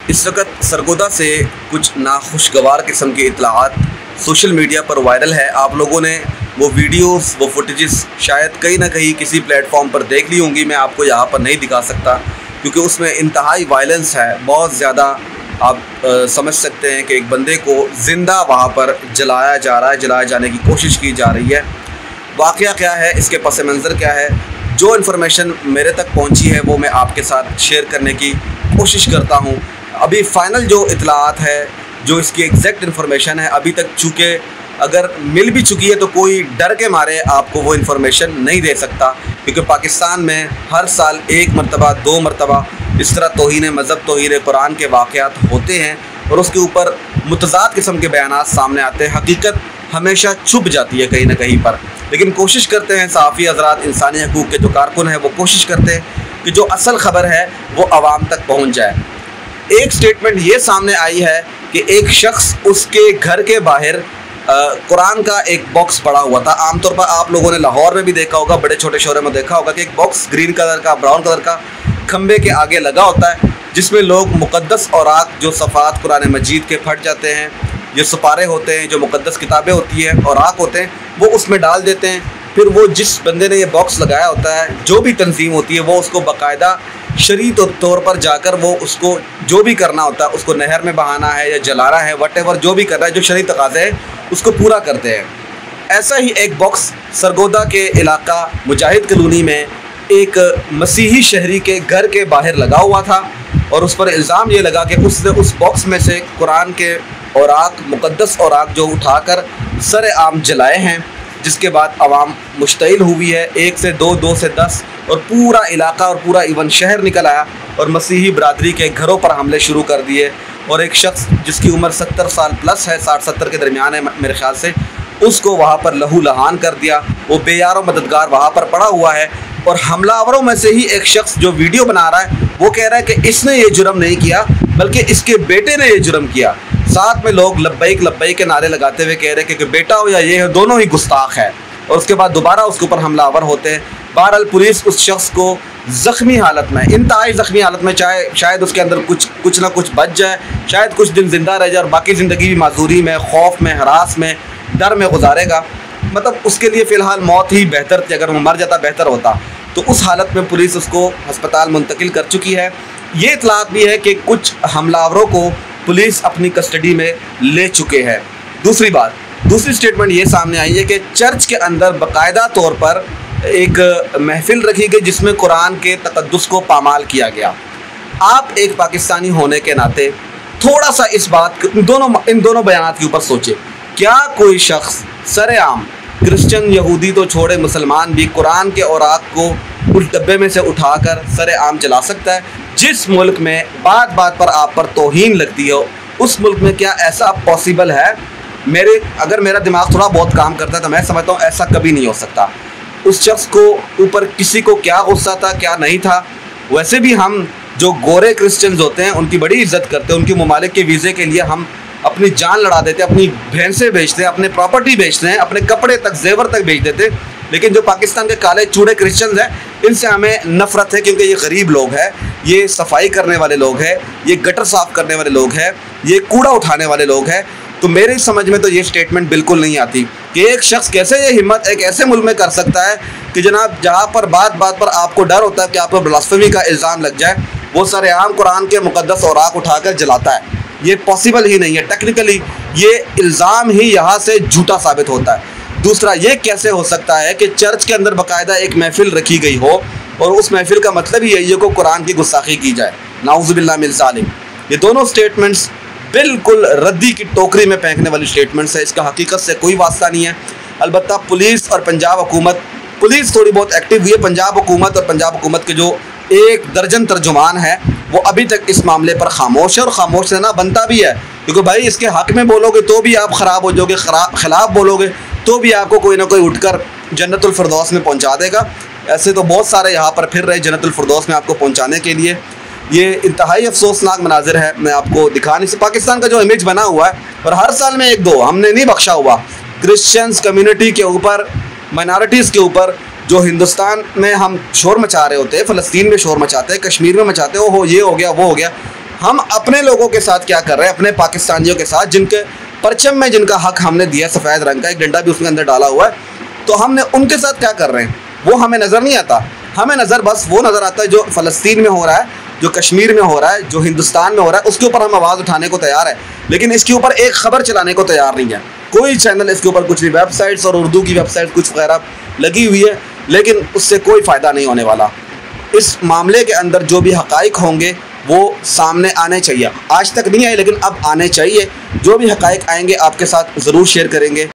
इस वक्त सरगोदा से कुछ नाखुशगवार किस्म की इत्तलाआत सोशल मीडिया पर वायरल है। आप लोगों ने वो वीडियोस, वो फुटेजेस शायद कहीं ना कहीं किसी प्लेटफॉर्म पर देख ली होंगी। मैं आपको यहाँ पर नहीं दिखा सकता क्योंकि उसमें इंतहाई वायलेंस है, बहुत ज़्यादा। आप समझ सकते हैं कि एक बंदे को ज़िंदा वहाँ पर जलाया जा रहा है, जलाए जाने की कोशिश की जा रही है। वाक़या क्या है, इसके पस मंज़र क्या है, जो इन्फॉर्मेशन मेरे तक पहुँची है वो मैं आपके साथ शेयर करने की कोशिश करता हूँ। अभी फ़ाइनल जो इत्तलाआत है, जो इसकी एग्जैक्ट इन्फॉर्मेशन है, अभी तक चूँकि अगर मिल भी चुकी है तो कोई डर के मारे आपको वो इन्फॉर्मेशन नहीं दे सकता, क्योंकि पाकिस्तान में हर साल 1 मरतबा 2 मरतबा इस तरह तौहीन मज़हब, तौहीन कुरान के वाक़यात होते हैं और उसके ऊपर मुतज़ाद किस्म के बयानात सामने आते हैं। हकीकत हमेशा छुप जाती है कहीं ना कहीं पर, लेकिन कोशिश करते हैं सहाफ़ी हज़रात, इंसानी हकूक़ के जो कारकुन हैं, वो कोशिश करते हैं कि जो असल ख़बर है वो आवाम तक पहुँच जाए। एक स्टेटमेंट ये सामने आई है कि एक शख्स, उसके घर के बाहर कुरान का एक बॉक्स पड़ा हुआ था। आमतौर पर आप लोगों ने लाहौर में भी देखा होगा, बड़े छोटे शहरों में देखा होगा कि एक बॉक्स ग्रीन कलर का, ब्राउन कलर का खंबे के आगे लगा होता है, जिसमें लोग मुक़द्दस औराक, जो सफ़ात कुरान मजीद के फट जाते हैं, जो सुपारे होते हैं, जो मुक़द्दस किताबें होती हैं, औराक होते हैं, वो उसमें डाल देते हैं। फिर वो जिस बंदे ने ये बॉक्स लगाया होता है, जो भी तंजीम होती है, वो उसको बाकायदा शरई तौर पर जाकर वो उसको जो भी करना होता है, उसको नहर में बहाना है या जलाना है, वटेवर जो भी करना है, जो शरई तकाज़े है उसको पूरा करते हैं। ऐसा ही एक बॉक्स सरगोदा के इलाका मुजाहिद कॉलोनी में एक मसीही शहरी के घर के बाहर लगा हुआ था और उस पर इल्ज़ाम ये लगा कि उसने उस बॉक्स में से कुरान के औराक, मुक़द्दस औराक जो उठाकर सर आम जलाए हैं, जिसके बाद आवाम मुश्तइल हुई है। 1 से 2, 2 से 10 और पूरा इलाका और पूरा इवन शहर निकल आया और मसीही बरादरी के घरों पर हमले शुरू कर दिए। और एक शख्स जिसकी उम्र 70 साल प्लस है, 60-70 के दरमियान है मेरे ख्याल से, उसको वहाँ पर लहू लहान कर दिया। वो बेयारो मददगार वहाँ पर पड़ा हुआ है और हमलावरों में से ही एक शख्स जो वीडियो बना रहा है वो कह रहा है कि इसने ये जुर्म नहीं किया बल्कि इसके बेटे ने ये जुर्म किया। साथ में लोग लब्बैक लब्बैक के नारे लगाते हुए कह रहे हैं कि बेटा हो या ये हो, दोनों ही गुस्ताख है। और उसके बाद दोबारा उसके ऊपर हमलावर होते हैं। बहरहाल पुलिस उस शख्स को ज़ख्मी हालत में, इंतहाई ज़ख्मी हालत में, चाहे शायद उसके अंदर कुछ ना कुछ बच जाए, शायद कुछ दिन ज़िंदा रह जाए और बाकी ज़िंदगी भी माजूरी में, खौफ में, हरास में, डर में गुजारेगा। मतलब उसके लिए फ़िलहाल मौत ही बेहतर थी, अगर वो मर जाता बेहतर होता। तो उस हालत में पुलिस उसको अस्पताल मुंतकिल कर चुकी है। ये इत्तलात भी है कि कुछ हमलावरों को पुलिस अपनी कस्टडी में ले चुके हैं। दूसरी स्टेटमेंट ये सामने आई है कि चर्च के अंदर बाकायदा तौर पर एक महफिल रखी गई जिसमें कुरान के तक़द्दुस को पामाल किया गया। आप एक पाकिस्तानी होने के नाते थोड़ा सा इस बात, इन दोनों बयानात के ऊपर सोचें। क्या कोई शख्स सरेआम, क्रिश्चियन यहूदी तो छोड़े, मुसलमान भी, कुरान के औराक को उस डब्बे में से उठाकर सरेआम जला सकता है? जिस मुल्क में बात बात पर आप पर तौहीन लगती हो, उस मुल्क में क्या ऐसा पॉसिबल है? अगर मेरा दिमाग थोड़ा बहुत काम करता है तो मैं समझता हूँ ऐसा कभी नहीं हो सकता। उस शख्स को ऊपर किसी को क्या गुस्सा था, क्या नहीं था। वैसे भी हम जो गोरे क्रिश्चियंस होते हैं उनकी बड़ी इज्जत करते हैं, उनके ममालिक के वीज़े के लिए हम अपनी जान लड़ा देते हैं, अपनी भैंसें बेचते हैं, अपने प्रॉपर्टी बेचते हैं, अपने कपड़े तक, जेवर तक बेच देते हैं। लेकिन जो पाकिस्तान के काले चूड़े क्रिश्चियंस हैं, इनसे हमें नफ़रत है, क्योंकि ये गरीब लोग हैं, ये सफाई करने वाले लोग हैं, ये गटर साफ़ करने वाले लोग हैं, ये कूड़ा उठाने वाले लोग हैं। तो मेरी समझ में तो ये स्टेटमेंट बिल्कुल नहीं आती कि एक शख्स कैसे ये हिम्मत एक ऐसे मुल्क में कर सकता है कि जनाब, जहाँ पर बात बात पर आपको डर होता है कि आप पर ब्लास्फेमी का इल्ज़ाम लग जाए, वो सरेआम कुरान के मुक़द्दस औराक उठाकर जलाता है। ये पॉसिबल ही नहीं है। टेक्निकली ये इल्ज़ाम ही यहाँ से झूठा साबित होता है। दूसरा, ये कैसे हो सकता है कि चर्च के अंदर बाकायदा एक महफिल रखी गई हो और उस महफिल का मतलब ही यही है कि कुरान की गुस्ताखी की जाए? नाउज़ुबिल्लाह मिन ज़ालिक। ये दोनों स्टेटमेंट्स बिल्कुल रद्दी की टोकरी में फेंकने वाली स्टेटमेंट्स है। इसका हकीकत से कोई वास्ता नहीं है। अलबत्ता पुलिस और पंजाब हुकूमत, पुलिस थोड़ी बहुत एक्टिव हुई है। पंजाब हुकूमत और पंजाब हुकूमत के जो 1 दर्जन तर्जुमान है वो अभी तक इस मामले पर खामोश है और खामोश रहना बनता भी है, क्योंकि भाई इसके हक़ में बोलोगे तो भी आप ख़राब हो जाओगे, ख़िलाफ़ बोलोगे तो भी आपको कोई ना कोई उठकर जन्नतुल फिरदौस में पहुंचा देगा। ऐसे तो बहुत सारे यहाँ पर फिर रहे जन्नतुल फिरदौस में आपको पहुंचाने के लिए। ये इंतहाई अफसोसनाक मनाजिर है, मैं आपको दिखा नहीं सकता। पाकिस्तान का जो इमेज बना हुआ है, और हर साल में 1-2 हमने नहीं बख्शा हुआ क्रिश्चियंस कम्युनिटी के ऊपर, माइनॉरिटीज़ के ऊपर, जो हिंदुस्तान में हम शोर मचा रहे होते हैं, फ़लस्तीन में शोर मचाते हैं, कश्मीर में मचाते हैं, वो ये हो गया वो हो गया। हम अपने लोगों के साथ क्या कर रहे हैं, अपने पाकिस्तानियों के साथ जिनके परचम में जिनका हक हमने दिया, सफ़ेद रंग का एक डंडा भी उसके अंदर डाला हुआ है, तो हमने उनके साथ क्या कर रहे हैं वो हमें नज़र नहीं आता। हमें नज़र बस वो नज़र आता है जो फ़लस्तीन में हो रहा है, जो कश्मीर में हो रहा है, जो हिंदुस्तान में हो रहा है, उसके ऊपर हम आवाज़ उठाने को तैयार है, लेकिन इसके ऊपर एक ख़बर चलाने को तैयार नहीं है। कोई चैनल इसके ऊपर कुछ नहीं, वेबसाइट्स और उर्दू की वेबसाइट कुछ वगैरह लगी हुई है, लेकिन उससे कोई फ़ायदा नहीं होने वाला। इस मामले के अंदर जो भी हक़ाइक़ होंगे वो सामने आने चाहिए। आज तक नहीं आए लेकिन अब आने चाहिए। जो भी हक़ाइक़ आएंगे आपके साथ ज़रूर शेयर करेंगे।